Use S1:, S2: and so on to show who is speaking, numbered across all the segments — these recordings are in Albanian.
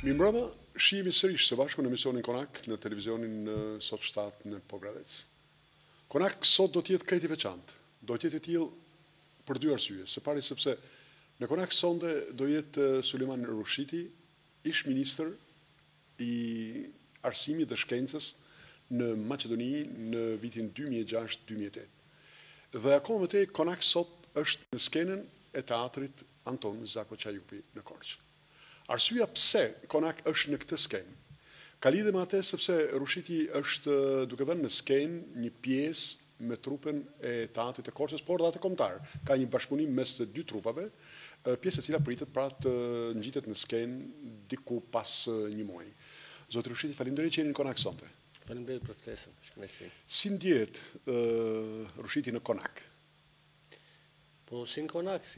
S1: Mirëmbrëma, shihemi sërish së bashku në emisionin Konak në televizionin Sot 7 në Pogradec. Konak sot do t'jetë krejt i veçantë, do t'jetë i tillë për dy arsye. Së pari sepse në Konak sonde do jetë Sulejman Rushiti, ish ministër i arsimit dhe shkencës në Maqedoni në vitin 2006-2008. Dhe akoma më tej Konak sot është në skenën e teatrit Anton Zako Qajupi në Korçë. Arsyeja pse Konak është në këtë skenë ka lidhje me atë sepse Rushiti është duke vënë në skenë një pjesë me trupin e teatrit të Korçës, por dhe atë kombëtar. Ka një bashkëpunim mes të dy trupave, pjesë e cila pritet pra të ngjitet në skenë diku pas një muaji. Zoti Rushiti, faleminderit që jeni në Konak sonte.
S2: Faleminderit për ftesën, shkëlqyesi.
S1: Si ndjehet Rushiti në Konak?
S2: Po si në Konak,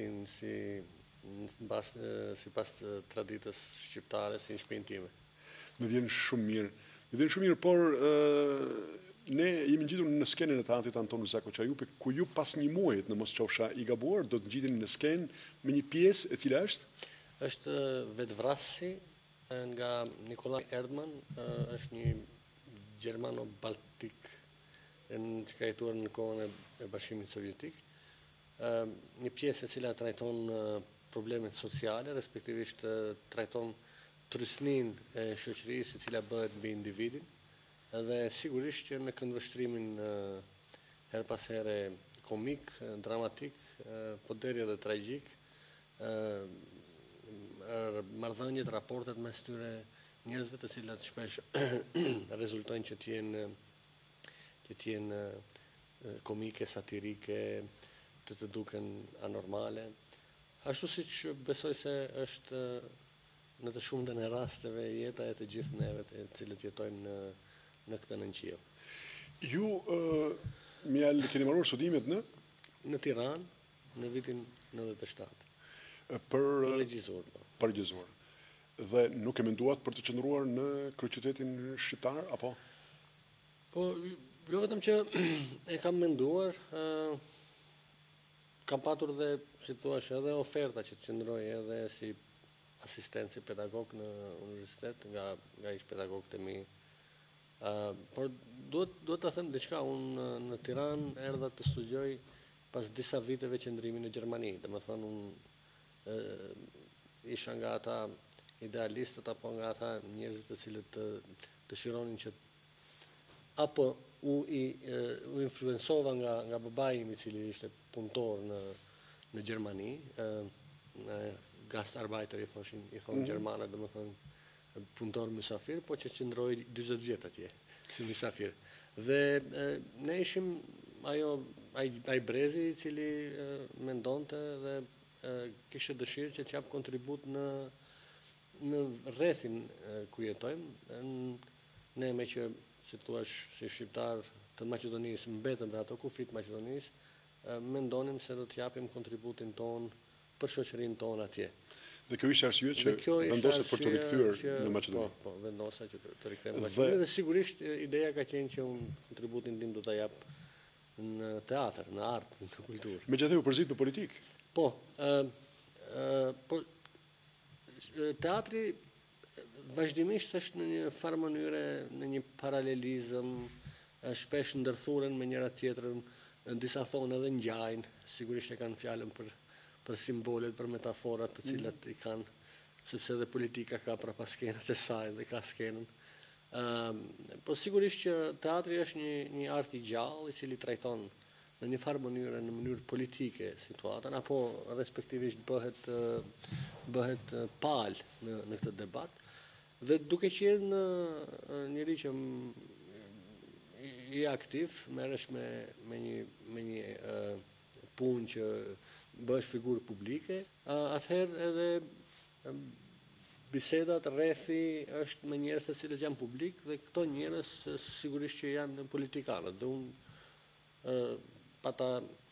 S2: sipas traditës shqiptare, si në shtëpinë time.
S1: Më vjen shumë mirë, por ne jemi ngjitur në skenën e teatrit Anton Zako Qajupi, ku ju pas një muaji, në mos qofsha i gabuar, do të ngjiteni në skenë me një pjesë e cila është?
S2: Është Vetvrasësi nga Nikolaj Erdman, është një gjermano-baltik që ka jetuar në kohën e Bashkimit Sovjetik. Një pjesë e cila trajton problemet sociale, respektivisht trajton trysnin e shoqërisë e cila bëhet mbi individin, dhe sigurisht që me këndvështrimin her pas here komik, dramatik, po deri edhe tragjik, marrëdhëniet, raportet mes tyre njerëzve të cilat shpesh rezultojnë që t'jenë komike, satirike, të duken anormale. Ashtu siç besoj se është në të shumtën e rasteve jeta e të gjithë neve të cilët jetojmë në këtë nënqiell.
S1: Ju keni marruar studimet
S2: në Tiranë në vitin 97.
S1: Për
S2: regjisor.
S1: Për regjisor. Dhe nuk e menduat për të qëndruar në kryeqytetin shqiptar apo?
S2: Po, jo vetëm që e kam menduar, kam patur dhe, si thua, edhe oferta që të qëndroj edhe si asistent, si pedagog në universitet, nga ish pedagogët e mi. Por duhet të them diçka, unë në Tiranë erdha të studioj pas disa viteve qëndrimi në Gjermani. Domethënë unë isha nga ata idealistët apo nga ata njerëzit të cilët dëshironin që apo u influencova nga babai im i cili ishte punëtor në Gjermani, gastarbeiter i thonë gjermanët, domethënë punëtor mysafir, po që qëndroi 40 vjet atje si mysafir. Dhe ne ishim ai brezi i cili mendonte dhe kishte dëshirë që t'jap kontribut në rrethin ku jetojmë. Ne me që, si thua, si shqiptar të Maqedonisë, mbetëm dhe ato kufit Maqedonisë, mendonim se do t'japim kontributin ton për shoqërinë tonë atje.
S1: Dhe kjo ishte arsye që vendoset për të rikthyer në Maqedoni.
S2: Po, vendosa që të rikthem në Maqedoni. Dhe sigurisht ideja ka qenë që unë kontributin tim do ta jap në teatr, në art, në kulturë.
S1: Megjithatë u përzit në politikë.
S2: Po, teatri vazhdimisht është në një farë mënyre, në një paralelizëm, shpesh ndërthuren me njëra tjetrën, disa thonë edhe ngjajnë, sigurisht e kanë fjalën për simbolet, për metaforat të cilat i kanë, sepse edhe politika ka prapa skenat e saj dhe ka skenën. Po sigurisht që teatri është një art i gjallë, i cili trajton në një farë mënyre, në mënyrë politike situatën, apo respektivisht bëhet palë në këtë debat. Dhe duke qenë njëri që i aktiv, merresh me një punë që bëhesh figurë publike, atëherë edhe bisedat rrethi është me njerëz të cilët janë publik dhe këto njerëz sigurisht që janë politikanët. Dhe unë pata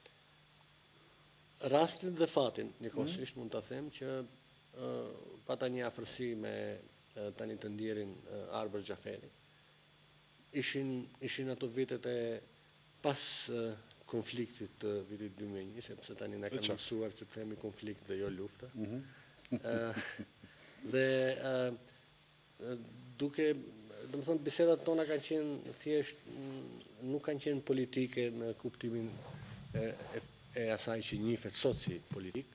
S2: rastin dhe fatin, njëkohësisht mund të them që pata një afërsi me tani të ndjerin Arber Xhaferi. Ishin ato vitet e pas konfliktit të vitit 2001, sepse tani na kanë mësuar që të themi konflikt dhe jo lufta. Dhe duke, do të thënë, bisedat tona kanë qenë thjesht, nuk kanë qenë politike në kuptimin e asaj që njihet sot si politik.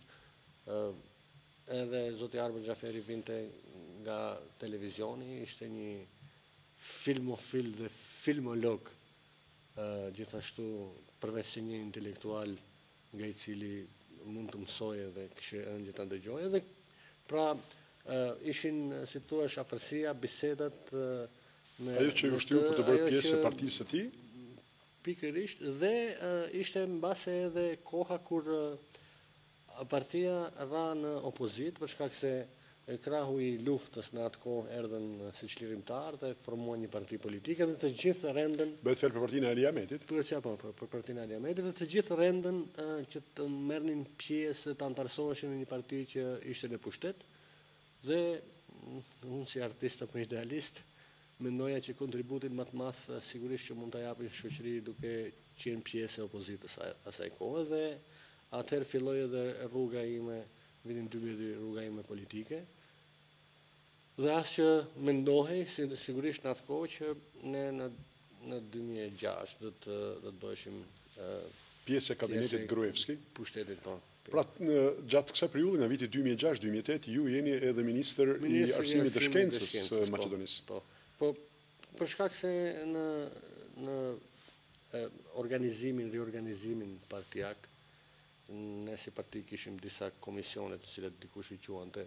S2: Edhe zoti Arben Xhaferi vinte nga televizioni, ishte një filmofil dhe filmolog, gjithashtu përveç se një intelektual nga i cili mund të mësoje dhe kishte ëndje ta dëgjoje. Edhe pra ishin, si thua, afërsia, bisedat me
S1: ajo që u shtyr për të bërë pjesë e partisë së tij?
S2: Pikërisht, dhe ishte mbase edhe koha kur partia ra në opozit, për shkak se krahu i luftës në atë kohë erdhën siç lirimtar dhe formuan një parti politike dhe të gjithë rendën.
S1: Bëhet fjalë për partinë e Ali Ahmetit?
S2: Për partinë e Ali Ahmetit dhe të gjithë rendën që të merrnin pjesë, të antarësoheshin në një parti që ishte në pushtet. Dhe unë si artist apo idealist mendoja që kontributin më të madh sigurisht që mund ta japin shoqëri duke qenë pjesë e opozitës asaj kohe, dhe atëherë filloi edhe rruga ime, vitin 2002, rruga ime politike. Dhe as që mendohej sigurisht në atë kohë që ne në 2006 do të bëheshim
S1: pjesë e kabinetit Gruevski.
S2: Pushtetit, po.
S1: Pra, gjatë kësaj periudhe nga viti 2006-2008 ju jeni edhe ministër i Arsimit dhe Shkencës së Maqedonisë.
S2: Po, për shkak se në riorganizimin partijak, ne si parti kishim disa komisione të cilat dikush i quante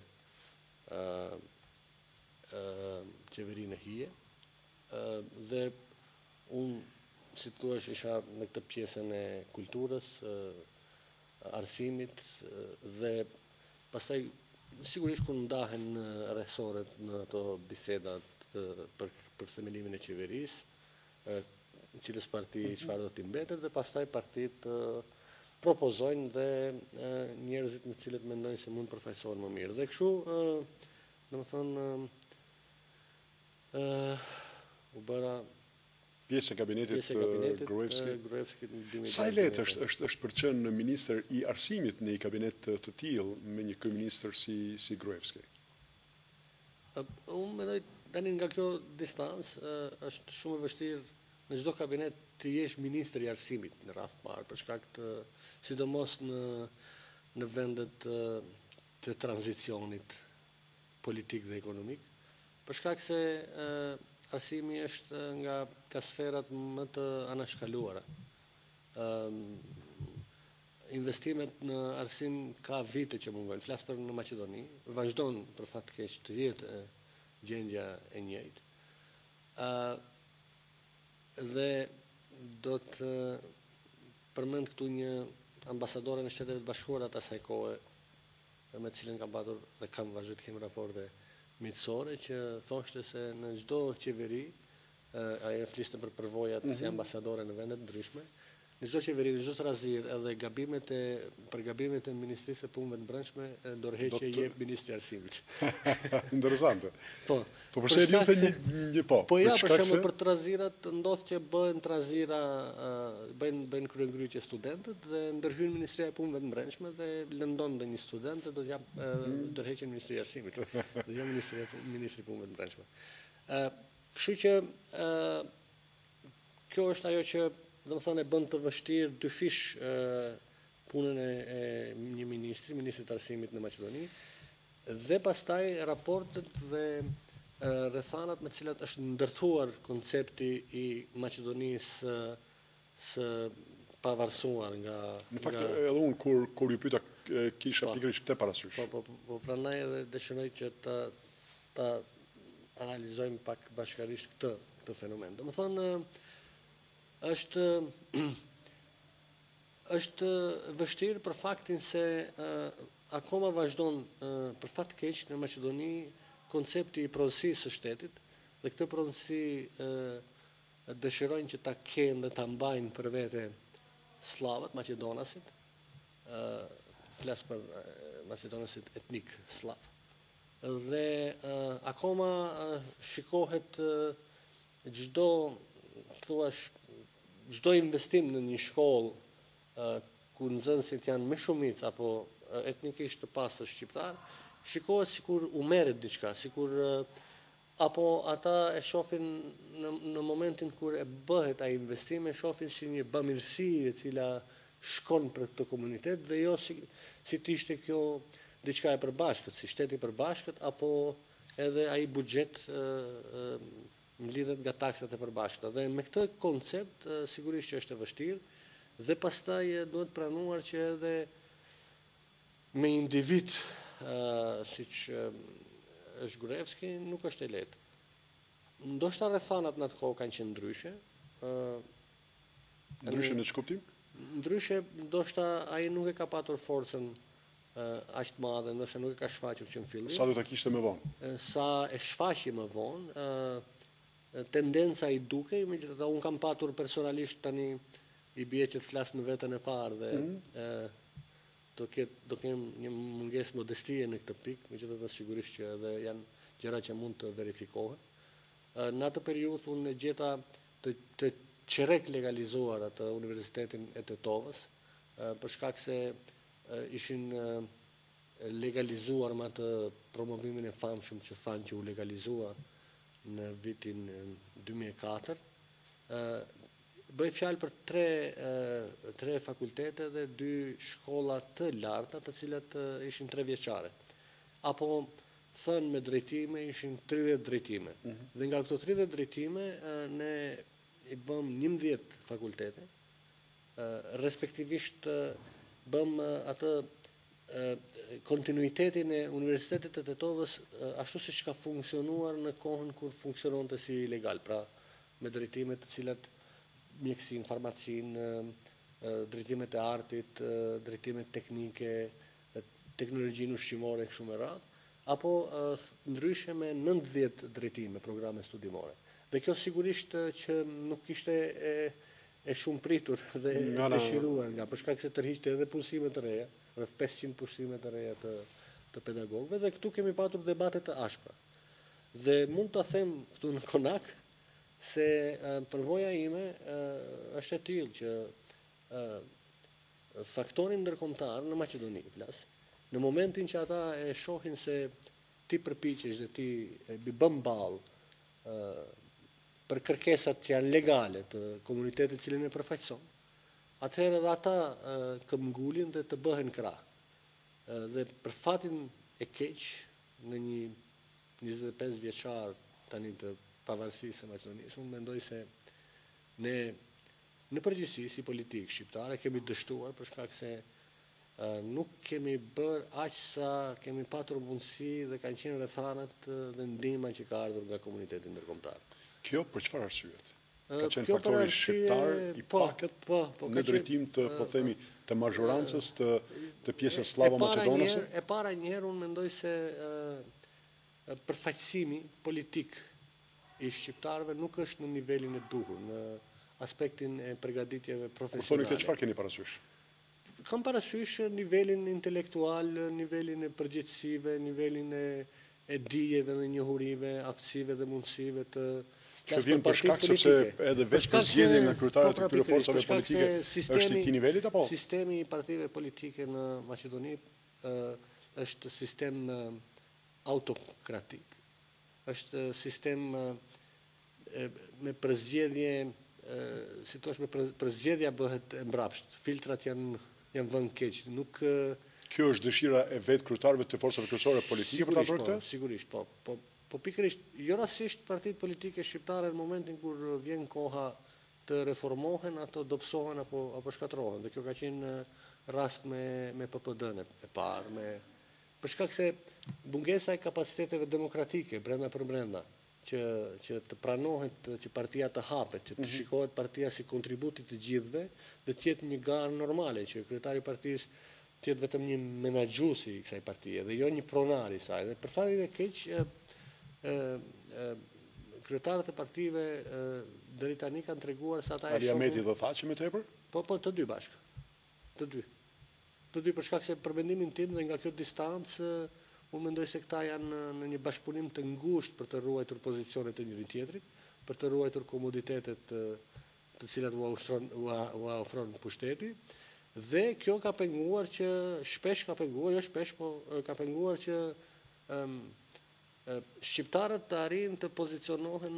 S2: qeverinë e hije, dhe unë, si thua, isha në këtë pjesën e kulturës, arsimit, dhe pastaj sigurisht kur ndahen resoret në ato bisedat për themelimin e qeverisë, cilës parti çfarë do t'i mbetet, dhe pastaj partit propozojnë dhe njerëzit me cilët mendojnë se mund përfaqësohen më mirë. Dhe kështu, domethënë, u bëra
S1: pjesë e kabinetit
S2: Gruevski.
S1: Sa e lehtë është për të qenë ministër i arsimit në një kabinet të tillë me një kryeministër si Gruevski?
S2: Unë mendoj tani nga kjo distancë është shumë e vështirë në çdo kabinet të jesh ministër i arsimit në radhë të parë, për shkak të, sidomos në vendet të tranzicionit politik dhe ekonomik, për shkak se arsimi është nga sferat më të anashkaluara. Investimet në arsim ka vite që mungojnë, flas për në Maqedoni, vazhdon për fat të keq të jetë gjendja e njëjtë. Dhe do të përmend këtu një ambasadore në Shtetet e Bashkuara të asaj kohe, me të cilën kam patur dhe kam vazhduar të kem raporte miqësore, që thoshte se në çdo qeveri, ajo fliste për përvojat si ambasadore në vende të ndryshme, në çdo qeveri, në çdo strazir, edhe për gabimet e Ministrisë së Punëve të Brendshme, dorëheqje jep ministri i Arsimit.
S1: Interesante.
S2: Po
S1: përse ju the një po.
S2: Po ja, për shembull, për trazirat ndodh që bëhen trazira, bëjnë kryengrytje studentët dhe ndërhyn Ministria e Punëve të Brendshme dhe lëndon ndonjë student do të jap dorëheqjen Ministri i Arsimit, dhe jo Ministri i Punëve të Brendshme. Kështu që kjo është ajo që domethënë e bën të vështirë dyfish punën e një ministrit të arsimit në Maqedoni, dhe pastaj raportet dhe rrethanat me të cilat është ndërtuar koncepti i Maqedonisë së pavarësuar nga...
S1: Në fakt, edhe unë kur ju pyeta kisha pikërisht këtë parasysh.
S2: Po prandaj edhe dëshiroj që ta analizojmë pak bashkërisht këtë fenomen. Domethënë, është vështirë për faktin se akoma vazhdon për fat të keq në Maqedoni koncepti i pronësisë së shtetit, dhe këtë pronësi dëshirojnë që ta kenë dhe ta mbajnë për vete slavët, maqedonasit, flas për maqedonasit etnik slav. Dhe akoma shikohet çdo investim në një shkollë ku nxënësit janë më shumicë apo etnikisht të pastër shqiptar, shikohet sikur u merret diçka, sikur apo ata e shohin në momentin kur e bëhet ai investime, shohin si një bamirësi e cila shkon për këtë komunitet dhe jo si të ishte kjo diçka e përbashkët, si shteti i përbashkët apo edhe ai buxhet mlidhet nga taksat e përbashkëta. Dhe me këtë koncept sigurisht që është e vështirë dhe pastaj duhet pranuar që edhe me individ siç është Gruevski nuk është e lehtë. Ndoshta rrethanat në atë kohë kanë qenë ndryshe.
S1: Ndryshe në ç'kuptim?
S2: Ndryshe, ndoshta ai nuk e ka patur forcën aq të madhe, ndoshta nuk e ka shfaqur që në fillim.
S1: Sa do ta kishte më vonë?
S2: Sa e shfaqi më vonë, tendenca i dukej, megjithatë unë kam patur personalisht tani i bie që të flas në veten e parë dhe do kem një mungesë modestie në këtë pikë, megjithatë sigurisht që edhe janë gjëra që mund të verifikohen. Në atë periudhë unë gjeta të çerek legalizuar atë Universitetin e Tetovës, për shkak se ishin legalizuar me atë promovimin e famshëm që thanë që u legalizua në vitin 2004. Bëj fjalë për tre fakultete dhe 2 shkolla të larta, të cilat ishin 3 vjeçare. Apo thënë me drejtime ishin 30 drejtime. Dhe nga këto 30 drejtime ne i bëm 11 fakultete, respektivisht bëm atë kontinuitetin e Universitetit të Tetovës ashtu siç ka funksionuar në kohën kur funksiononte si legal, pra me drejtime të cilat mjekësinë, farmacinë, drejtimet e artit, drejtimet teknike, teknologjinë ushqimore kështu me radhë, apo ndryshe me 90 drejtime programe studimore. Dhe kjo sigurisht që nuk ishte e shumë pritur dhe dëshiruar nga, për shkak se tërhiqte edhe punësime të reja, rreth 500 punësime të reja të pedagogëve, dhe këtu kemi patur debate të ashpra. Dhe mund të them këtu në Konak se përvoja ime është e tillë që faktorin ndërkombëtar në Maqedoni flas, në momentin që ata e shohin se ti përpiqesh dhe ti bën ballë për kërkesat që janë legale të komunitetit cilin e përfaqëson, atëherë edhe ata këmbgulin dhe të bëhen krah. Dhe për fatin e keq, në një 25 vjeçar tani të pavarësisë së Maqedonisë, unë mendoj se ne në përgjithësi si politikë shqiptare kemi dështuar për shkak se nuk kemi bërë aq sa kemi patur mundësi dhe kanë qenë rrethanat dhe ndihma që ka ardhur nga komuniteti ndërkombëtar.
S1: Kjo për çfarë arsyet? Ka qenë faktori shqiptar i pakët në drejtim të, po themi, të mazhorancës të pjesës slavo-maqedonase?
S2: E para njëherë unë mendoj se përfaqësimi politik i shqiptarëve nuk është në nivelin e duhur, në aspektin e përgatitjeve profesionale.
S1: Kur thoni këtë, çfarë keni parasysh?
S2: Kam parasysh nivelin intelektual, nivelin e përgjegjësive, nivelin e dijeve dhe njohurive, aftësive dhe mundësive të
S1: Kjo vjen për shkak sepse edhe vetë përzgjedhja nga kryetarët e këtyre forcave politike është i këtij nivelit apo?
S2: Sistemi i partive politike në Maqedoni është sistem autokratik. Është sistem me përzgjedhje, si thua, me përzgjedhja bëhet e mbrapsht. Filtrat janë vënë keq. Nuk
S1: Kjo është dëshira e vetë kryetarëve të forcave kryesore politike për ta bërë këtë?
S2: Sigurisht, po pikërisht, jo rastësisht partitë politike shqiptare në momentin kur vjen koha të reformohen, ato dobësohen apo shkatrohen. Dhe kjo ka qenë rast me PPD-n e parë, për shkak se mungesa e kapaciteteve demokratike brenda për brenda, që të pranohet që partia të hapet, që të shikohet partia si kontributi të gjithëve dhe të jetë një garë normale, që kryetari i partisë të jetë vetëm një menaxhuesi i kësaj partie dhe jo një pronar i saj. Dhe për fatin e keq, kryetarët e partive deri tani kanë treguar se ata
S1: Ali Ahmeti do thaqë më tepër?
S2: Po, të dy bashkë. Të dy për shkak se për mendimin tim dhe nga kjo distancë, unë mendoj se këta janë në një bashkëpunim të ngushtë për të ruajtur pozicionet e njëri tjetrit, për të ruajtur komoditetet të cilat u ofron pushteti, dhe kjo ka penguar që shpesh ka penguar, jo shpesh, po ka penguar që shqiptarët të arrijnë të pozicionohen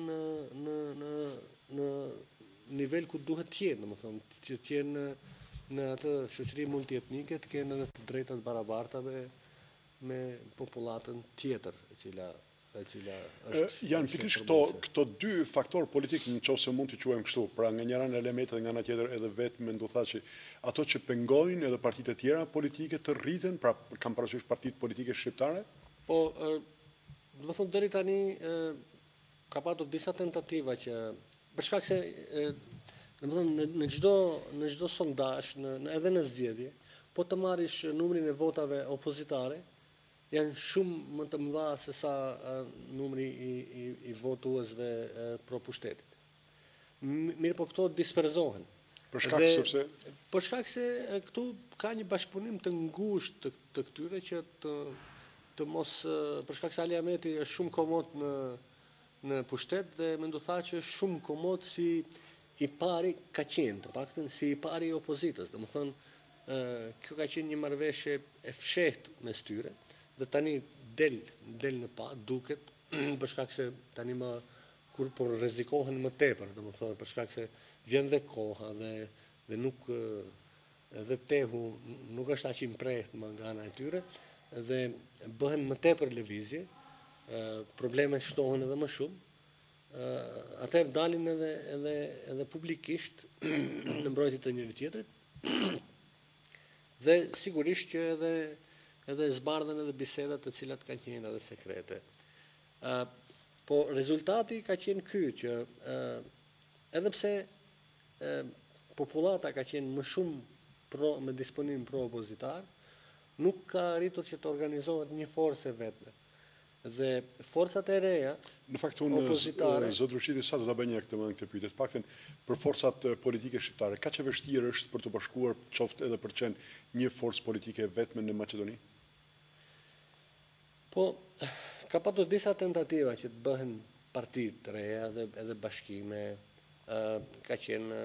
S2: në nivel ku duhet të jenë, domethënë, që të jenë në atë shoqëri multietnike, të kenë edhe të drejtat barabarta me popullatën tjetër, e cila është
S1: janë pikërisht këto dy faktorë politik, nëse mund t'i quajmë kështu, pra nga njëra në elementet nga ana tjetër edhe vetë me ndu që ato që pengojnë edhe partitë e tjera politike të rriten, pra kam parasysh partitë politike shqiptare?
S2: Po, do të thonë deri tani ka patur disa tentativa që për shkak se domethënë në çdo sondazh, edhe në zgjedhje, po të marrish numrin e votave opozitare, janë shumë më të mëdha se sa numri i votuesve pro pushtetit. Mirë, po këto disperzohen.
S1: Për shkak sepse
S2: për shkak se këtu ka një bashkëpunim të ngushtë të këtyre që të mos, për shkak se Ali Ahmeti është shumë komod në pushtet dhe më ndu tha që është shumë komod si i pari ka qenë, të paktën si i pari i opozitës. Domethënë, kjo ka qenë një marrëveshje e fshehtë mes tyre. Dhe tani del në pa, duket, për shkak se tani kur po rrezikohen më tepër, domethënë për shkak se vjen dhe koha dhe nuk edhe tehu nuk është aq i mprehtë më nga ana e tyre dhe bëhen më tepër lëvizje, problemet shtohen edhe më shumë. Atëherë dalin edhe publikisht në mbrojtje të njëri tjetrit. Dhe sigurisht që edhe zbardhen edhe bisedat të cilat kanë qenë edhe sekrete. Po rezultati ka qenë ky që edhe pse popullata ka qenë më shumë me disponim pro-opozitar, nuk ka arritur që të organizohet një forcë e vetme. Dhe forcat e reja,
S1: në fakt unë zot Rushiti sa do ta bëj një këtë pyetje, të paktën për forcat politike shqiptare, kaq e vështirë është për të bashkuar qoftë edhe për të qenë një forcë politike vetme në Maqedoni?
S2: Po, ka patur disa tentativa që të bëhen parti të reja edhe bashkime, ka qenë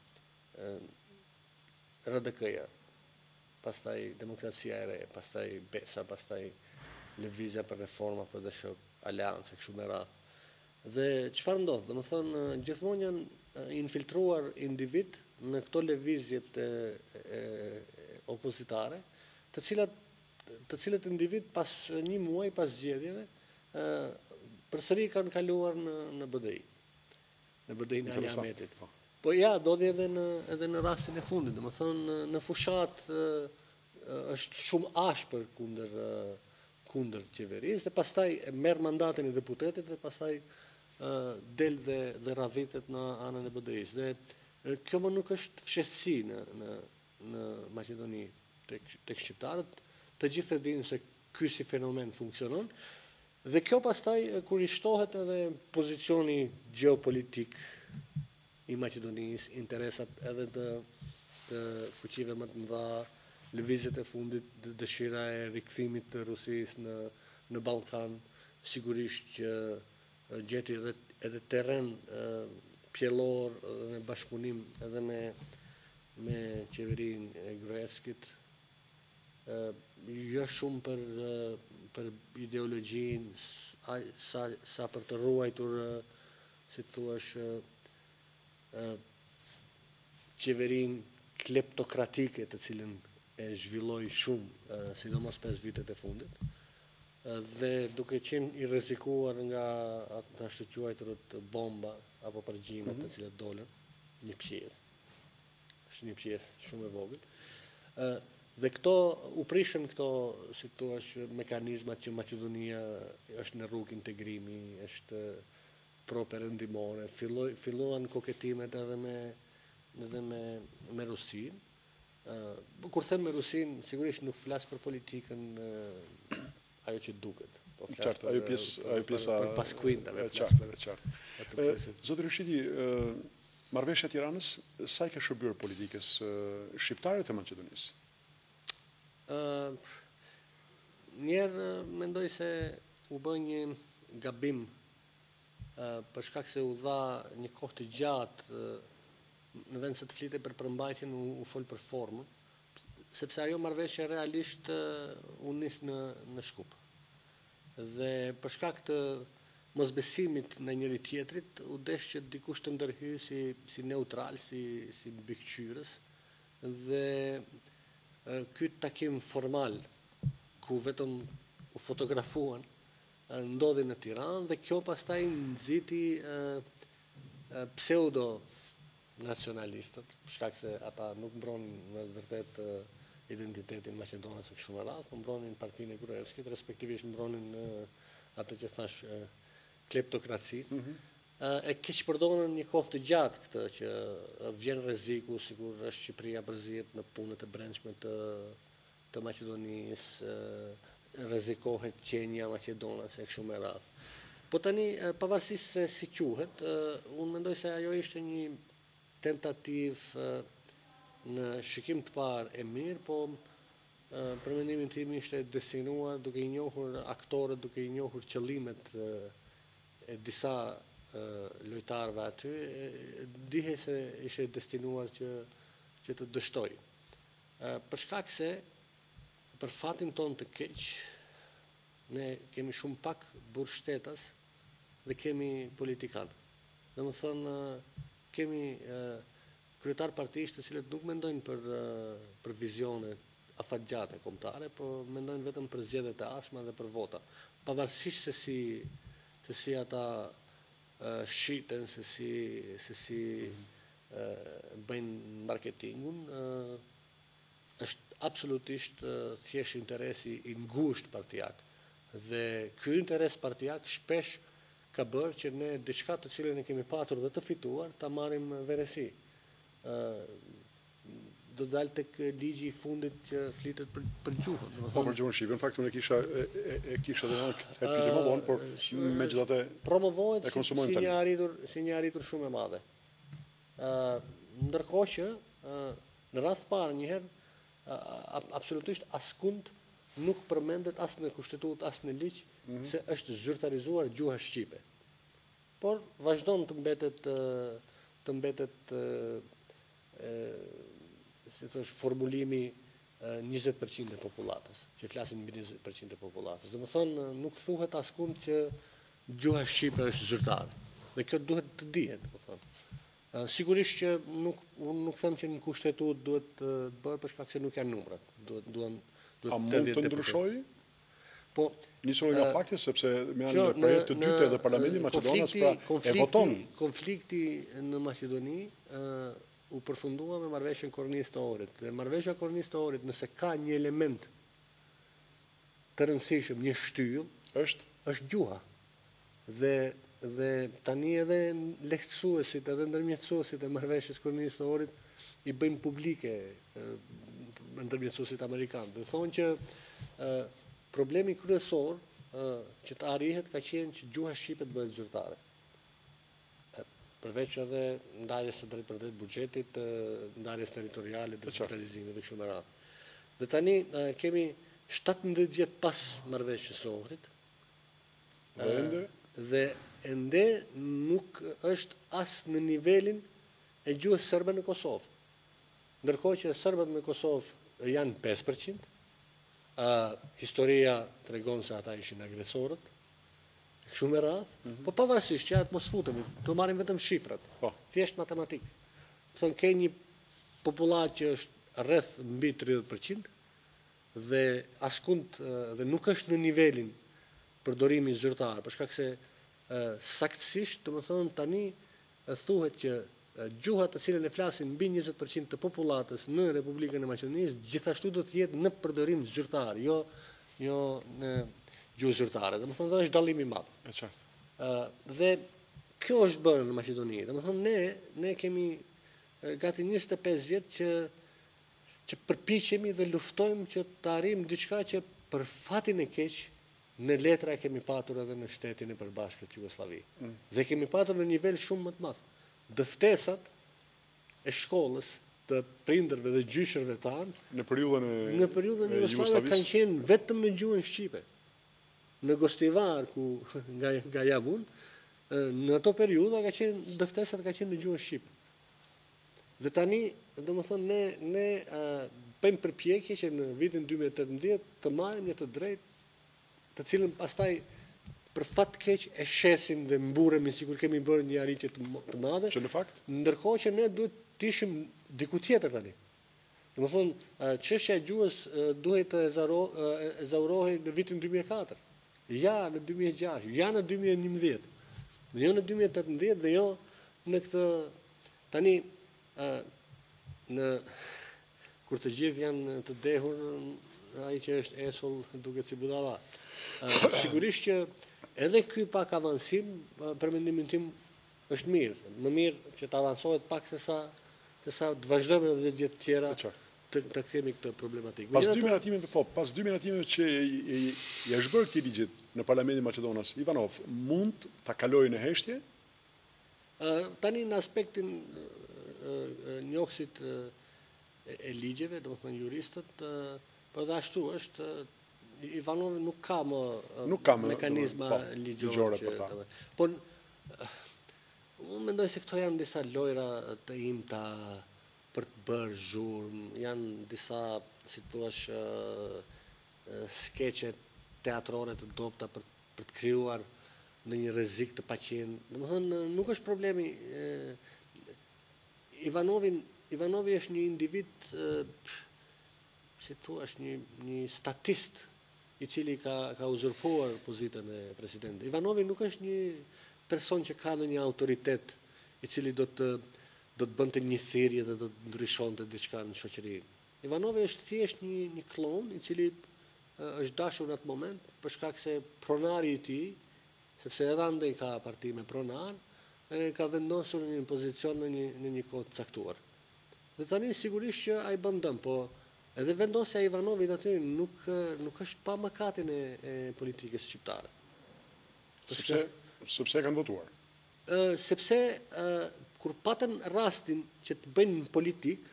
S2: RDK-ja, pastaj Demokracia e Re, pastaj BESA, pastaj Lëvizja për Reforma për dhe Shok, Aleancë, kështu me radhë. Dhe çfarë ndodh? Domethënë gjithmonë janë infiltruar individ në këto lëvizjet opozitare, të cilët individ pas një muaj pas zgjedhjeve përsëri kanë kaluar në BDI. Në BDI-n e Ali Ahmetit. Po ja, ndodhi edhe në rastin e fundit, domethënë në fushat është shumë ashpër kundër qeverisë, dhe pastaj merr mandatin e deputetit dhe pastaj del dhe radhitet në anën e BDI-s. Dhe kjo më nuk është fshehtësi në Maqedoni tek shqiptarët, të gjithë e dinë se ky si fenomen funksionon, dhe kjo pastaj kur i shtohet edhe pozicioni geopolitik i Maqedonisë, interesat edhe të fuqive më të mëdha, lëvizjet e fundit, dëshira e rikthimit të Rusisë në Ballkan, sigurisht që gjeti edhe terren pjellor dhe në bashkëpunim edhe me qeverinë e Gruevskit, jo shumë për ideologjinë, sa për të ruajtur, si thua, qeverinë kleptokratike të cilën e zhvilloi shumë, sidomos 5 vitet e fundit, dhe duke qenë i rrezikuar nga ata ashtu quajturët bomba apo përgjimet të cilat dolën, një pjesë. Është një pjesë shumë e vogël. Dhe këto u prishën këto, si thua, mekanizmat që Maqedonia është në rrugë integrimi, është pro-perëndimore, filluan koketimet edhe me Rusinë. Kur them me Rusinë, sigurisht nuk flas për politikën ajo që duket. Po flas për paskuintave.
S1: Qartë. Zoti Rushiti, marrëveshja e Tiranës, sa i ka shërbyer politikës shqiptare të Maqedonisë?
S2: Njerë mendoj se u bë një gabim për shkak se u dha një kohë të gjatë në vend se të flite për përmbajtjen u fol për formën, sepse ajo marrëveshje realisht u nis në Shkup. Dhe për shkak të mosbesimit në njëri tjetrit, u desh që dikush të ndërhyjë si neutral, si mbikëqyrës, dhe ky takim formal ku vetëm u fotografuan ndodhi në Tiranë dhe kjo pastaj nxiti pseudo nacionalistët, për shkak se ata nuk mbronin në vërtet identitetin maqedonas së kështu me radhë, po mbronin partinë e Gruevskit, respektivisht mbronin atë që thash kleptokraci. E keq përdorën një kohë të gjatë këtë që vjen rreziku, sikur është Shqipëria përzihet në punët e brendshme të Maqedonisë, rrezikohet qenia maqedonase e kështu me radhë. Po tani, pavarësisht se si quhet, unë mendoj se ajo ishte një tentativë në shikim të parë e mirë, po për mendimin tim ishte destinuar duke i njohur aktorët, duke i njohur qëllimet e disa lojtarëve aty, dihej se ishte destinuar që të dështoj. Për shkak se për fatin ton të keq, ne kemi shumë pak burë shtetas dhe kemi politikan. Dhe më thënë, kemi kryetar partish të cilët nuk mendojnë për vizione afatgjate kombëtare, po mendojnë vetëm për zgjedhjet e ardhshme dhe për vota. Pavarësisht se si ata shiten, se si bëjnë marketingun, është absolutisht thjesht interesi i ngushtë partijak. Dhe ky interes partijak shpesh ka bërë që ne diçka të cilën e kemi patur dhe të fituar, ta marrim veresi. Do dalë tek ligji i fundit që flitet për gjuhën.
S1: Po për gjuhën shqipe, në fakt unë e kisha dhe në këtë pyetje më vonë, por megjithatë
S2: promovohet si një arritur shumë e madhe. Ndërkohë që në rast parë njëherë absolutisht askund nuk përmendet as në kushtetutë as në ligj se është zyrtarizuar gjuha shqipe. Por vazhdon të mbetet si thosh formulimi 20% e popullatës, që flasin mbi 20% e popullatës. Domethënë nuk thuhet askund që gjuha shqipe është zyrtare. Dhe kjo duhet të dihet, domethënë. Sigurisht që unë nuk them që në kushtetutë duhet të bërë për shkak se nuk janë numrat.
S1: A mund të ndryshojë?
S2: Po,
S1: nisur nga fakti sepse me anë të projekt të dytë dhe Parlamenti i Maqedonas e voton.
S2: Konflikti në Maqedoni u përfundua me marrëveshjen Kornisë të Ohrit. Dhe marrëveshja Kornisë të Ohrit, nëse ka një element të rëndësishëm, një shtyllë, është gjuha. Dhe tani edhe lehtësuesit, edhe ndërmjetësuesit e marrëveshjes Kornisë të Ohrit i bëjnë publike ndërmjetësuesit amerikanë. Dhe thonë që problemi kryesor që të arrihet ka qenë që gjuha shqipe të bëhet zyrtare. Përveç edhe ndarjes së drejt për drejt buxhetit, ndarjes territoriale, decentralizimit dhe kështu me radhë. Dhe tani kemi 17 vjet pas marrëveshjes së Ohrit. Dhe ende nuk është as në nivelin e gjuhës serbe në Kosovë. Ndërkohë që serbët në Kosovë janë 5%, historia tregon se ata ishin agresorët, kështu me radhë, po pavarësisht që atë mos futemi, do marrim vetëm shifrat, thjesht matematik. Thonë ke një popullat që është rreth mbi 30% dhe askund dhe nuk është në nivelin përdorimi zyrtar, për shkak se saktësisht, domethënë tani thuhet që gjuhat të cilën e flasin mbi 20% të popullatës në Republikën e Maqedonisë gjithashtu do të jetë në përdorim zyrtar, jo në gjuhë zyrtare. Domethënë dhe është dallim i madh. Dhe kjo është bërë në Maqedoni. Domethënë ne kemi gati 25 vjet që përpiqemi dhe luftojmë që të arrijmë diçka që për fatin e keq në letra e kemi patur edhe në shtetin e përbashkët Jugosllavi. Dhe kemi patur në nivel shumë më të madh. Dëftesat e shkollës të prindërve dhe gjyshërve tanë në periudhën e Jugosllavisë kanë qenë vetëm në gjuhën shqipe. Në Gostivar ku nga Javun, në ato periudha dëftesat ka qenë në gjuhën shqipe. Dhe tani, domethënë ne bëjmë përpjekje që në vitin 2018 të marrim një të drejtë të cilën pastaj për fat keq e shesim dhe mburremi sikur kemi bërë një arritje të madhe.
S1: Që në fakt,
S2: ndërkohë që ne duhet të ishim diku tjetër tani. Domethënë, çështja e gjuhës duhet të ezaurohej në vitin 2004, ja në 2006, ja në 2011, dhe jo në 2018 dhe jo në këtë tani kur të gjithë janë të dehur, ai që është esull duket si budalla. Sigurisht që edhe ky pak avansim, për mendimin tim, është mirë. Më mirë që të avansohet pak se sa të vazhdojmë edhe gjë të tjera të kemi këtë problematikë.
S1: Pas dy menatimeve që i është bërë këtij ligjit në Parlamentin Maqedonas, Ivanov mund ta kalojë në heshtje?
S2: Tani në aspektin njohësit e ligjeve, domethënë juristët, por dhe ashtu është Ivanovi nuk ka më mekanizma ligjore për ta. Po unë mendoj se këto janë disa lojra të imta për të bërë zhurmë, janë disa, si thua, skeqe teatrore të dobta për të krijuar në një rrezik të paqen. Domethënë nuk është problemi. Ivanovi është një individ, si thua, një statist i cili ka uzurpuar pozitën e presidentit. Ivanovi nuk është një person që ka në një autoritet i cili do të bënte një thirrje dhe do të ndryshonte diçka në shoqëri. Ivanovi është thjesht një klon i cili është dashur në atë moment për shkak se pronari i tij, sepse edhe andej ka parti me pronar, ka vendosur në një pozicion në një kohë të caktuar. Dhe tani sigurisht që ai bën dëm, po edhe vendosja e Ivanovit aty nuk është pa mëkatin e politikës shqiptare.
S1: Sepse kanë votuar.
S2: Sepse kur patën rastin që të bëjnë politik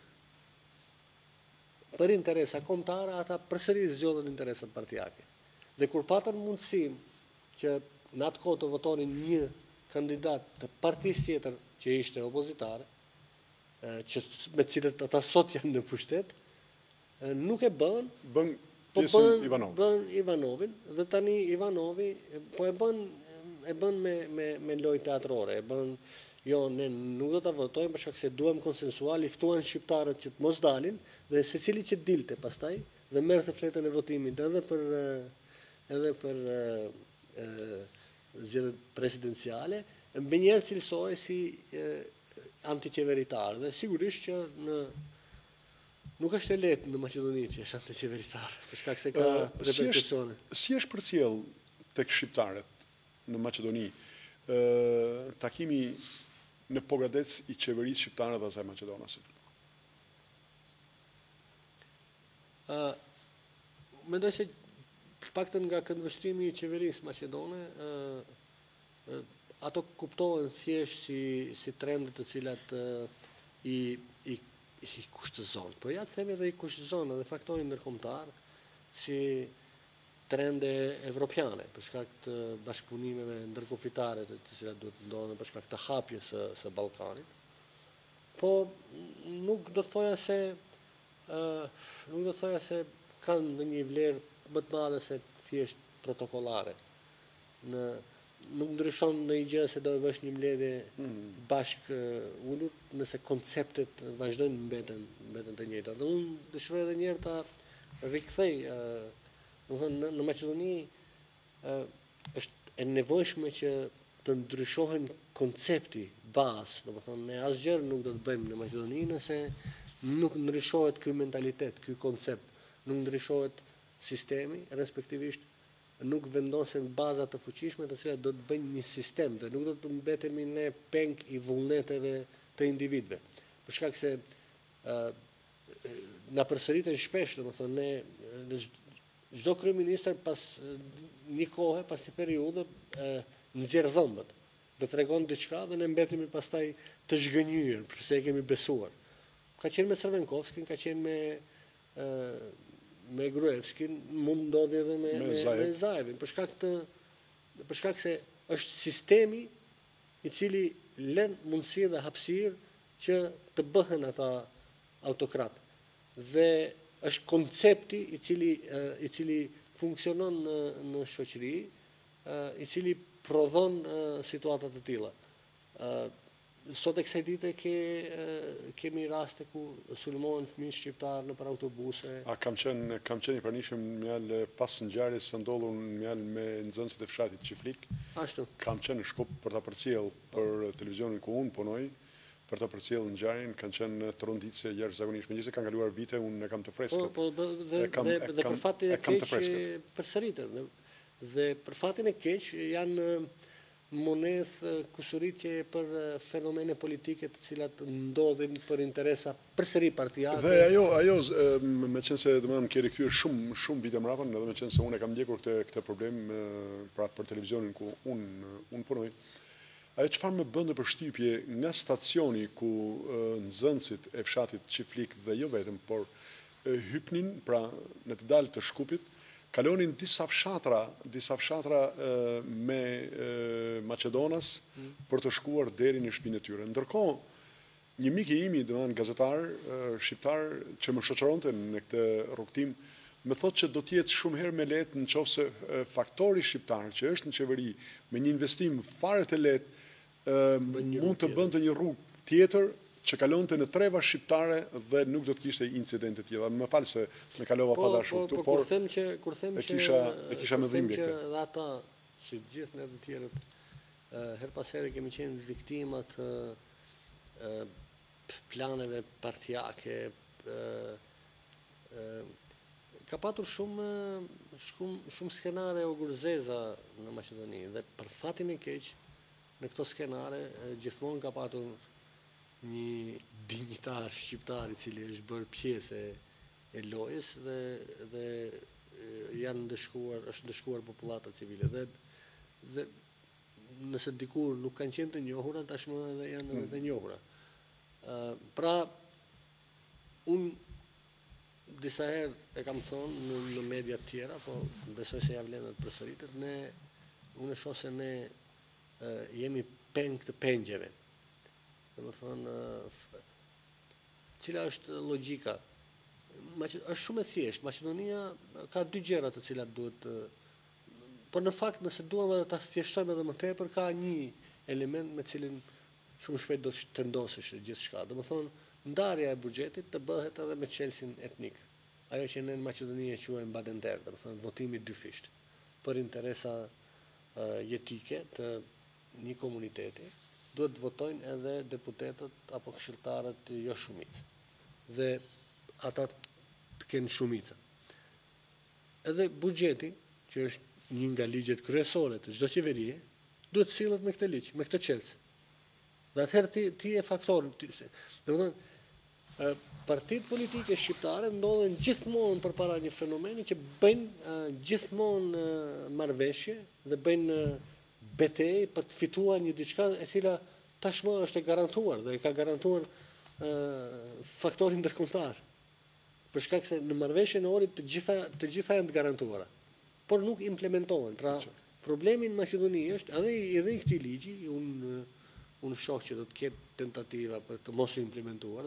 S2: për interesa kombëtare, ata përsëri zgjodhen interesat partijake. Dhe kur patën mundësinë që në atë kohë të votonin një kandidat të partisë tjetër që ishte opozitare, që me cilët ata sot janë në pushtet, nuk e bën
S1: pjesën Ivanovit.
S2: Bën Ivanovin, dhe tani Ivanovi po e bën me lojë teatrore, e bën jo, ne nuk do ta votojmë për shkak se duam konsensual, i ftuan shqiptarët që të mos dalin, dhe secili që dilte pastaj dhe merrte fletën e votimit edhe për zgjedhjet presidenciale, mbinjëherë cilësohej si antiqeveritar, dhe sigurisht që nuk është e lehtë në Maqedoni që është antiqeveritar, për shkak se ka reperkusione.
S1: Si është përcjell tek shqiptarët në Maqedoni takimi në Pogradec i qeverisë shqiptare dhe asaj maqedonasit?
S2: Mendoj se paktën nga këndvështrimi i qeverisë maqedone, ato kuptohen thjesht si trende të cilat i kushtëzon. Po ja të themi edhe i kushtëzon edhe faktorin ndërkombëtar si trende evropiane, për shkak të bashkëpunimeve ndërkufitare të cilat duhet të ndodhen për shkak të hapjes së Ballkanit. Po nuk do të thoja se kanë ndonjë vlerë më të madhe se thjesht protokollare. Nuk ndryshon në i gjë se do e bësh një mbledhje bashkë ulur, nëse konceptet vazhdojnë mbeten të njëjta. Dhe unë dëshiroj edhe një herë ta rikthej, në Maqedoni është e nevojshme që të ndryshohen koncepti bazë, domethënë ne asgjë nuk do të bëjmë në Maqedoni nëse nuk ndryshohet ky mentalitet, ky koncept, nuk ndryshohet sistemi, respektivisht nuk vendosen baza të fuqishme të cilat do të bëjnë një sistem dhe nuk do të mbetemi ne peng i vullneteve të individëve. Për shkak se na përsëriten shpesh, domethënë ne çdo kryeministër pas një kohe, pas një periudhe nxjerr dhëmbët dhe tregon diçka dhe ne mbetemi pastaj të zhgënjur pse e kemi besuar. Ka qenë me Crvenkovskin, ka qenë me Gruevskin, mund ndodhi edhe me Zaevin, për shkak se është sistemi i cili lën mundësi dhe hapësirë që të bëhen ata autokrat. Dhe është koncepti i cili funksionon në shoqëri, i cili prodhon situatat të tilla. Sot e kësaj dite kemi raste ku sulmohen fëmijë shqiptar nëpër autobuse.
S1: A kam qenë i pranishëm mjalë pas ngjarjes së ndodhur mjalë me nxënësit e fshatit Çiflik.
S2: Ashtu.
S1: Kam qenë në Shkup për ta përcjell për televizionin ku unë punoj, për ta përcjell ngjarjen, kanë qenë tronditse jashtëzakonisht. Megjithëse kanë kaluar vite, unë e kam të freskët.
S2: Dhe për fatin e keq përsëritet. Dhe për fatin e keq janë monedhë kusuritje për fenomene politike të cilat ndodhin për interesa përsëri partijake.
S1: Dhe ajo me qenë se domethënë ke rikthyer shumë vite mbrapa, edhe me qenë se unë e kam ndjekur këtë problem pra për televizionin ku unë punoj. Ajo çfarë më bën përshtypje nga stacioni ku nxënësit e fshatit Çiflik dhe jo vetëm, por hypnin pra në të dalë të Shkupit, kalonin disa fshatra me Maqedonas për të shkuar deri në shtëpinë e tyre. Ndërkohë, një mik i imi, domethënë gazetar shqiptar që më shoqëronte në këtë rrugtim, më thotë që do të jetë shumë herë më lehtë nëse faktori shqiptar që është në qeveri me një investim fare të lehtë mund të bënte një rrugë tjetër që kalonte në treva shqiptare dhe nuk do të kishte incidente të tilla. Më fal se më kalova pa dashur këtu, por
S2: kur them që
S1: e kisha më dhimbje
S2: që
S1: këtë.
S2: dhe ata, si gjithë ne të tjerët, her pas here kemi qenë viktima të planeve partijake. Ka patur shumë skenare ogurzeza në Maqedoni dhe për fatin e keq në këto skenare gjithmonë ka patur një dinjitar shqiptar i cili është bërë pjesë e lojës dhe është ndëshkuar popullata civile dhe nëse dikur nuk kanë qenë të njohura, tashmë edhe janë edhe të njohura. Pra unë disa herë e kam thonë në media të tjera, po besoj se ja vlen të përsëritet, unë e shoh se ne jemi peng të pengjeve. Më thonë, cila është logjika? Është shumë e thjeshtë. Maqedonia ka dy gjëra të cilat duhet, por në fakt nëse duam edhe ta thjeshtojmë edhe më tepër, ka një element me cilin shumë shpejt do të tendosësh gjithçka. Do të thonë, ndarja e buxhetit të bëhet edhe me çelësin etnik. Ajo që ne në Maqedoni e quajmë badender, do të thonë votimi dyfisht për interesa jetike të një komuniteti. Duhet të votojnë edhe deputetët apo këshilltarët jo shumicë. Dhe ata të kenë shumicë. Edhe buxheti, që është një nga ligjet kryesore të çdo qeverie, duhet sillet me këtë ligj, me këtë çelës. Dhe atëherë ti je faktor. Domethënë, partitë politike shqiptare ndodhen gjithmonë përpara një fenomeni që bëjnë gjithmonë marrëveshje dhe bëjnë betejë për të fituar një diçka e cila tashmë është e garantuar dhe e ka garantuar faktori ndërkombëtar. Për shkak se në marrëveshjen e orit të gjitha janë të garantuara, por nuk implementohen. Pra, problemi në Maqedoni është edhe i këtij ligji, unë shoh që do të ketë tentativa për të mos u implementuar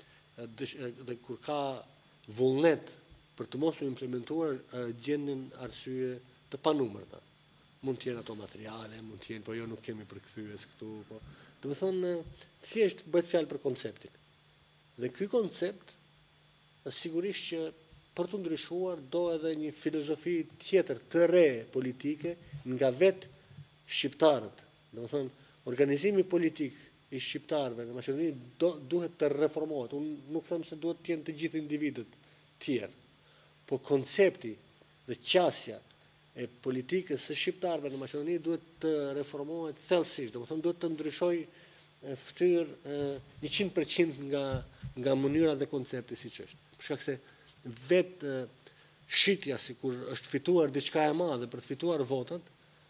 S2: dhe kur ka vullnet për të mos u implementuar gjenden arsye të panumërta. Mund të jenë ato materiale, mund të jenë, po jo nuk kemi përkthyes këtu, po. Do të thonë, thjesht bëhet fjalë për konceptin. Dhe ky koncept sigurisht që për të ndryshuar do edhe një filozofi tjetër të re politike nga vetë shqiptarët. Do të thonë, organizimi politik i shqiptarëve në Maqedoni duhet të reformohet. Unë nuk them se duhet të jenë të gjithë individët tjerë, po koncepti dhe qasja e politikës së shqiptarëve në Maqedoni duhet të reformohet thellësisht, domethënë duhet të ndryshojë fytyrë 100% nga mënyra dhe koncepti siç është. Për shkak se vetë shitja sikur është fituar diçka e madhe për të fituar votat,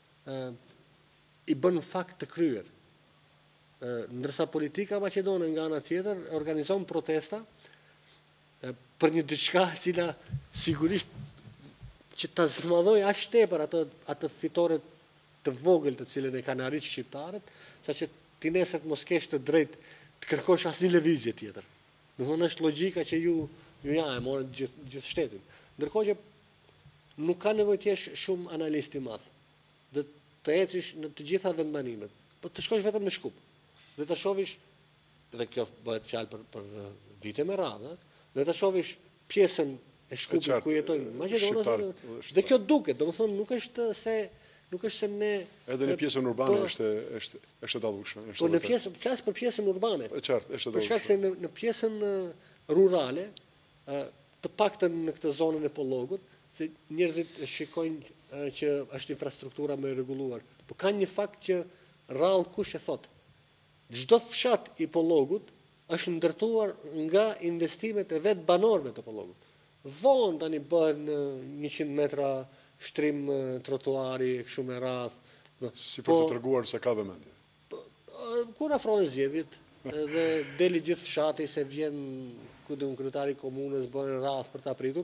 S2: i bën fakt të kryer. Ndërsa politika maqedone nga ana tjetër organizon protesta për një diçka e cila sigurisht që ta zmadhoj aq tepër atë fitore të vogël të cilën e kanë arritur shqiptarët, saqë ti nesër mos kesh të drejtë të kërkosh asnjë lëvizje tjetër. Do thonë është logjika që ju ja e morën gjithë shtetin. Ndërkohë që nuk ka nevojë të jesh shumë analist i madh. Dhe të ecish në të gjitha vendbanimet, po të shkosh vetëm në Shkup. Dhe të shohësh, dhe kjo bëhet fjalë për vite me radhë, dhe të shohësh pjesën e Shkupit ku jetojnë maqedonët. Dhe kjo duket, domethënë nuk është se ne
S1: edhe në pjesën urbane është dallueshme.
S2: Po në pjesën, flas për pjesën urbane.
S1: Qartë, është dallueshme.
S2: Për shkak se në pjesën rurale, të paktën në këtë zonën e Pollogut, se njerëzit shikojnë që është infrastruktura më e rregulluar. Po ka një fakt që rrallë kush e thot. Çdo fshat i Pollogut është ndërtuar nga investimet e vet banorëve të Pollogut. Vonë tani bëhen 100 metra shtrim trotuari e kështu me radh.
S1: Si për të treguar se ka vëmendje.
S2: Kur afrohen zgjedhjet dhe deli gjithë fshati se vjen kryetari i komunës bën radh për ta pritur.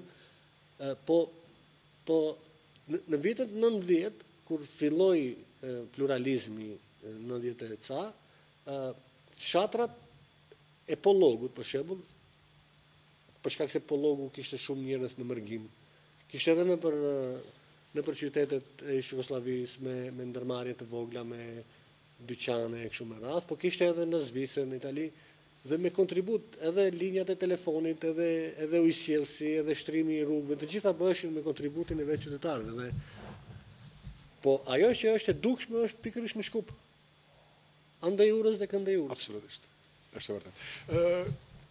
S2: Po në vitet 90 kur filloi pluralizmi 90 e ca, fshatrat e Pollogut për shembull, për shkak se Pollogu kishte shumë njerëz në Mërgim, kishte edhe nëpër qytetet e Jugosllavisë me ndërmarrje të vogla me dyqane e kështu me radh, po kishte edhe në Zvicër, në Itali, dhe me kontribut edhe linjat e telefonit, edhe ujësjellsi, edhe shtrimi i rrugëve, të gjitha bëheshin me kontributin e vetë qytetarëve. Po ajo që është e dukshme është pikërisht në Shkup. Andaj urës dhe këndaj urës.
S1: Absolutisht. Është e vërtetë.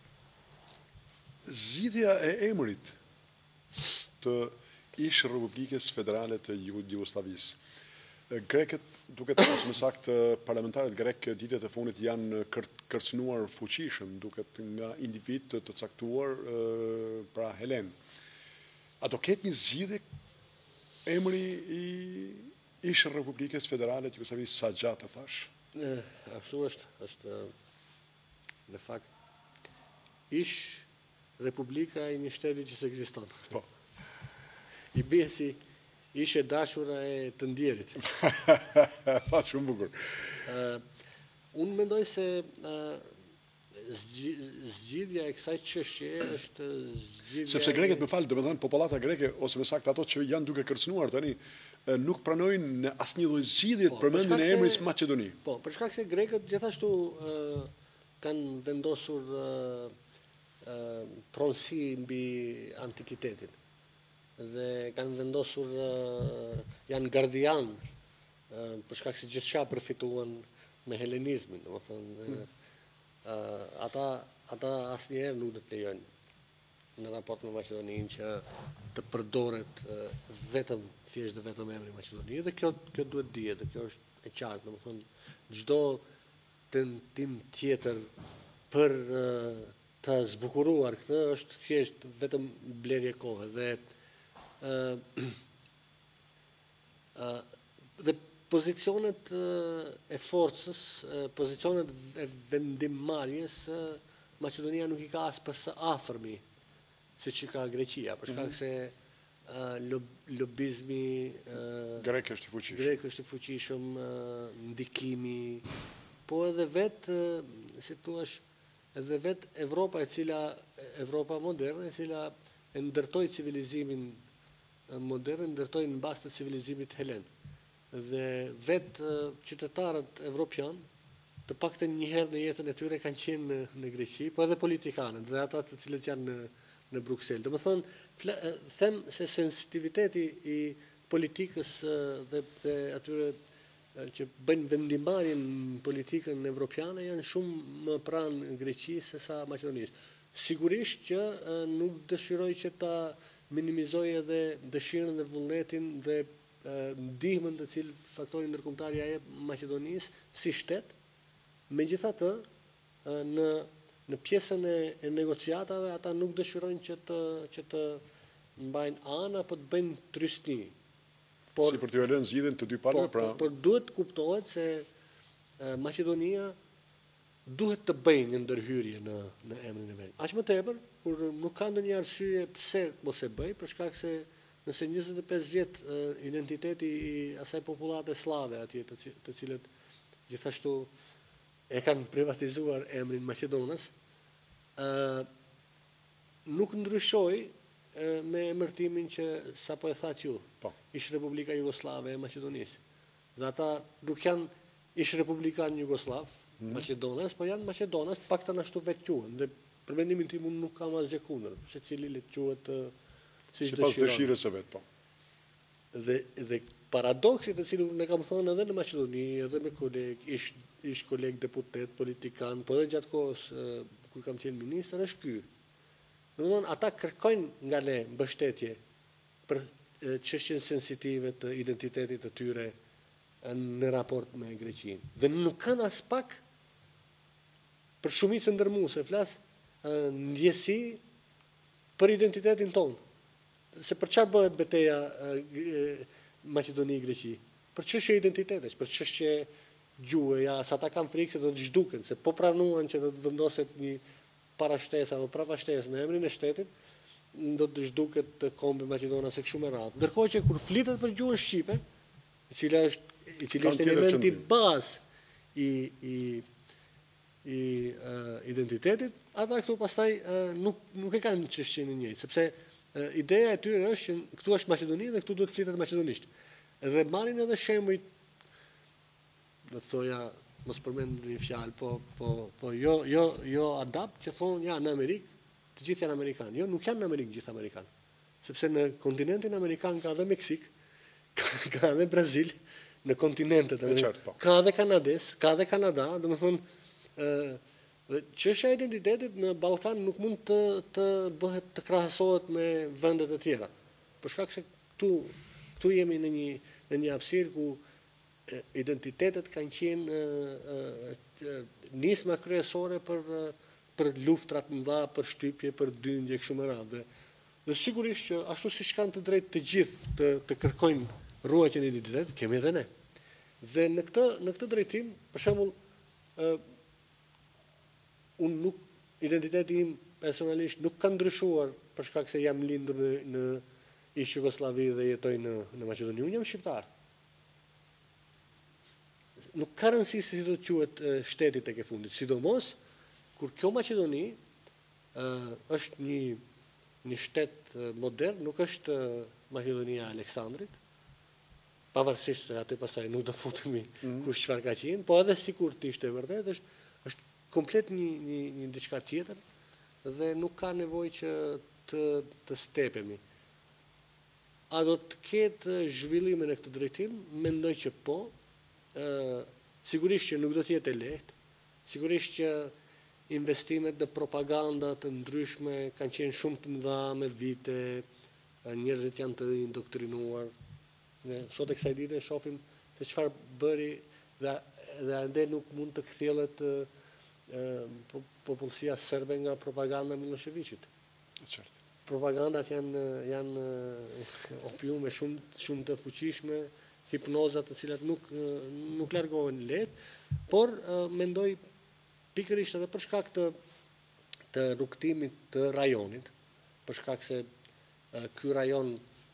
S1: Zgjidhja e emrit të ish Republikës Federale të Jugosllavisë. Grekët, duket ose më saktë parlamentarët grek ditët e fundit janë kërcënuar fuqishëm duket nga individ të caktuar, pra Helen. A do ketë një zgjidhje emri i ish Republikës Federale të Jugosllavisë sa gjatë thash?
S2: Ashtu është në fakt ish Republika e një shteti që s'ekziston.
S1: Po.
S2: I bie si ishe dashura e të ndjerit.
S1: Fa shumë bukur.
S2: Unë mendoj se zgjidhja e kësaj çështje është zgjidhja.
S1: Sepse grekët, më falë, domethënë populata greke ose më saktë ato që janë duke kërcënuar tani, nuk pranojnë në asnjë lloj zgjidhje të përmendjen e emrit Maqedoni.
S2: Po, për shkak se grekët gjithashtu kanë vendosur pronësi mbi antikitetin. Dhe kanë vendosur, janë gardian, për shkak se gjithçka përfituan me helenizmin, domethënë ata asnjëherë nuk do të lejojnë në raport me Maqedoninë që të përdoret thjesht vetëm emri Maqedoni, dhe kjo duhet dihet, dhe kjo është e qartë, domethënë çdo tentim tjetër për të zbukuruar këtë është thjesht vetëm blerje kohe dhe pozicionet e forcës, pozicionet e vendimmarrjes, Maqedonia nuk i ka as për së afërmi siç i ka Greqia, për shkak se lobizmi
S1: grek është i
S2: fuqishëm, ndikimi, po edhe vetë, si thua, edhe vetë Evropa moderne, e cila e ndërtoi civilizimin modern, ndërtoi në bazë të civilizimit helen. Dhe vetë qytetarët evropian, të paktën një herë në jetën e tyre kanë qenë në Greqi, po edhe politikanët dhe ata të cilët janë në Bruksel. Domethënë, them se sensitiviteti i politikës dhe atyre që bëjnë vendimmarrjen në politikën evropiane janë shumë më pranë Greqisë se sa Maqedonisë. Sigurisht që nuk dëshiroj që ta minimizoj edhe dëshirën dhe vullnetin dhe ndihmën të cilët faktori ndërkombëtar ja jep Maqedonisë si shtet. Megjithatë, në pjesën e negociatave ata nuk dëshirojnë që të mbajnë anë apo të bëjnë trysni.
S1: Si për t'ju lënë zgjidhjen të dy palëve, pra.
S2: Por duhet kuptohet se Maqedonia duhet të bëjnë një ndërhyrje në emrin e vet. Aq më tepër, kur nuk ka ndonjë arsye pse mos e bëj, për shkak se nëse 25 vjet identiteti i asaj popullate slave atje, të cilët gjithashtu e kanë privatizuar emrin Maqedonas, nuk ndryshoi me emërtimin që sa po e thatë ju,
S1: Po.
S2: ish Republika Jugoslave e Macedonisë. Dhe ata nuk janë ish Republikan Jugoslav, Macedonas, po janë Macedonas pak të nashtu vetë quhen. Dhe për mendimin tim unë nuk kam asgjë kundër, se cili le të quhet siç
S1: Sipas
S2: dëshiron.
S1: dëshirës së vet, po.
S2: Dhe paradoksit të cilin ne kam thënë edhe në Maqedoni, edhe me kolegë, ish kolegë deputet, politikan, po edhe gjatë kohës kur kam qenë ministër, është ky. Domthonë ata kërkojnë nga le mbështetje për çështjen sensitive të identitetit të tyre në raport me Greqinë. Dhe nuk kanë as pak për shumicën ndërmuese, flas ndjesi për identitetin tonë. Se për çfarë bëhet betejë Maqedoni-Greqi? Për çështje identitetesh, për çështje gjuhë, ja, sa ata kanë frikë se do të zhduken, se po pranuan që do të vendoset një parashtesë apo prapashtesë në emrin e shtetit, do të zhduket të kombi Maqedonas e kështu me radhë. Ndërkohë që kur flitet për gjuhën shqipe, i cili është elementi bazë i identitetit, ata këtu pastaj nuk e kanë çështjen e njëjtë, sepse ideja e tyre është që këtu është Maqedoni dhe këtu duhet flitet maqedonisht. Edhe marrin edhe shembuj, do të thoja, mos përmend një fjalë, po jo adapt që thonë ja në Amerikë të gjithë janë amerikanë. Jo, nuk janë në Amerikë gjithë amerikanë. Sepse në kontinentin amerikan ka edhe Meksik, ka edhe Brazil, në kontinentet ka edhe Kanades, ka edhe Kanada, domethënë çështja e identitetit në Ballkan nuk mund të bëhet të krahasohet me vendet e tjera. Për shkak se këtu jemi në një hapësirë ku identitetet kanë qenë nisma kryesore për luftrat mëdha, për shtypje, për dyndje kështu me radhë. Dhe sigurisht që ashtu siç kanë të drejtë të gjithë të kërkojnë ruajtjen e identitetit, kemi edhe ne. Dhe në këtë drejtim, për shembull, unë identiteti im personalisht nuk ka ndryshuar për shkak se jam lindur në ish Jugosllavi dhe jetoj në Maqedoni. Unë jam shqiptar. Nuk ka rëndësi se si do të quhet shteti tek e fundit, sidomos kur kjo Maqedoni është një shtet modern, nuk është Maqedonia e Aleksandrit, pavarësisht se aty pastaj nuk do futemi kush çfarë ka qenë, po edhe sikur të ishte vërtet, është komplet një diçka tjetër dhe nuk ka nevojë që të stepemi. A do të ketë zhvillime në këtë drejtim? Mendoj që po. Sigurisht që nuk do të jetë e lehtë, sigurisht që investimet dhe propaganda të ndryshme kanë qenë shumë të mëdha me vite, njerëzit janë të indoktrinuar. Ne sot e kësaj dite shohim se çfarë bëri dhe ende nuk mund të kthjellet popullsia serbe nga propaganda e Miloševićit.
S1: Qartë.
S2: Propagandat janë opiume shumë të fuqishme, hipnozat të cilat nuk largohen lehtë, por mendoj pikërisht edhe për shkak të rrugtimit të rajonit, për shkak se ky rajon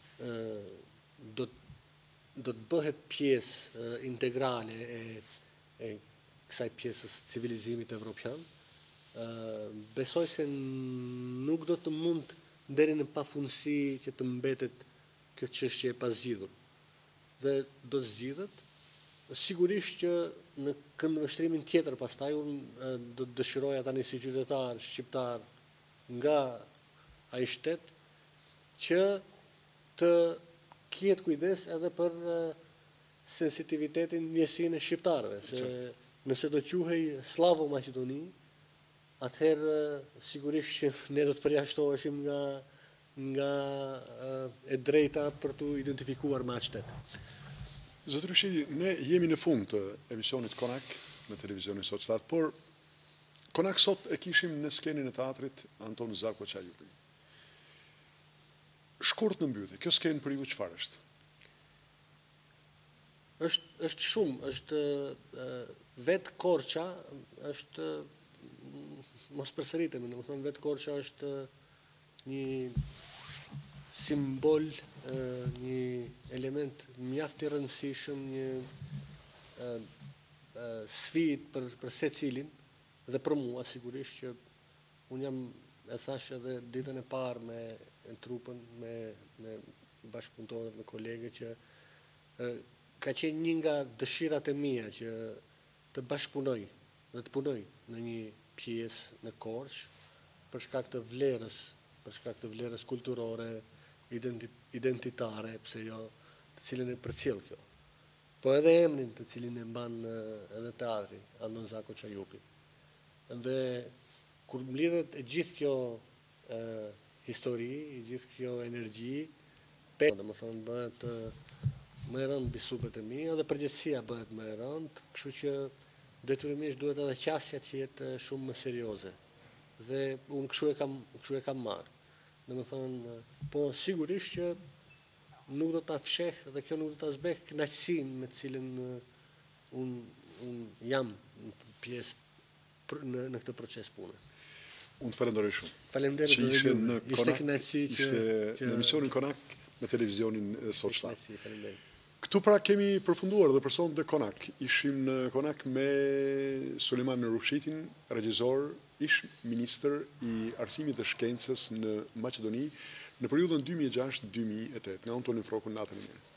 S2: do të bëhet pjesë integrale e kësaj pjesës civilizimit evropian, besoj se nuk do të mund deri në pafundësi që të mbetet kjo çështje e pazgjidhur. Dhe do të zgjidhet, sigurisht që në këndvështrimin tjetër pastaj unë do të dëshiroja tani si qytetar shqiptar nga ai shtet që të kiet kujdes edhe për sensitivitetin njësinë e shqiptarëve, se nëse do quhej Slavo Maqedoni, atëherë sigurisht që ne do të përjashtoheshim nga e drejta për të identifikuar me atë shtet.
S1: Zotëri Ushqi, ne jemi në fund të emisionit Konak në televizionin Sot Shtat, por Konak sot e kishim në skenin e teatrit Anton Zako Çajuri. Shkurt në mbyllje, kjo skenë për ju çfarë është?
S2: Është shumë, është vetë Korça, është mos përsëritemi, domethënë vetë Korça është një simbol, një element mjaft i rëndësishëm, një sfidë për secilin dhe për mua sigurisht që unë jam, e thash edhe ditën e parë në trupën me bashkëpunëtorët, me kolegët që ka qenë një nga dëshirat e mia që të bashkëpunoj dhe të punoj në një pjesë në Korçë për shkak të vlerës kulturore, identitare, pse jo, të cilën e përcjell kjo. Po edhe emrin të cilin e mban edhe teatri, Andon Zako Çajupi. Dhe kur mlidhet e gjithë kjo histori, e gjithë kjo energji, domethënë bëhet më e rëndë mbi supet e mia dhe përgjegjësia bëhet më e rëndë, kështu që detyrimisht duhet edhe qasja të jetë shumë më serioze. Dhe unë kështu e kam marrë. Domethënë, po sigurisht që nuk do ta fsheh dhe kjo nuk do ta zbeh kënaqësinë me të cilën unë jam pjesë në këtë proces pune.
S1: Unë të falenderoj shumë.
S2: Faleminderit
S1: që ishe në
S2: ishte kënaqësi
S1: që në emisionin Konak në televizionin Sot 7.
S2: Faleminderit.
S1: Këtu pra kemi përfunduar dhe personët e Konak. Ishim në Konak me Sulejman Rushitin, regjisor, ish ministër i arsimit dhe shkencës në Maqedoni në periudhën 2006-2008. Nga unë Toni Frokun, natën e mirë.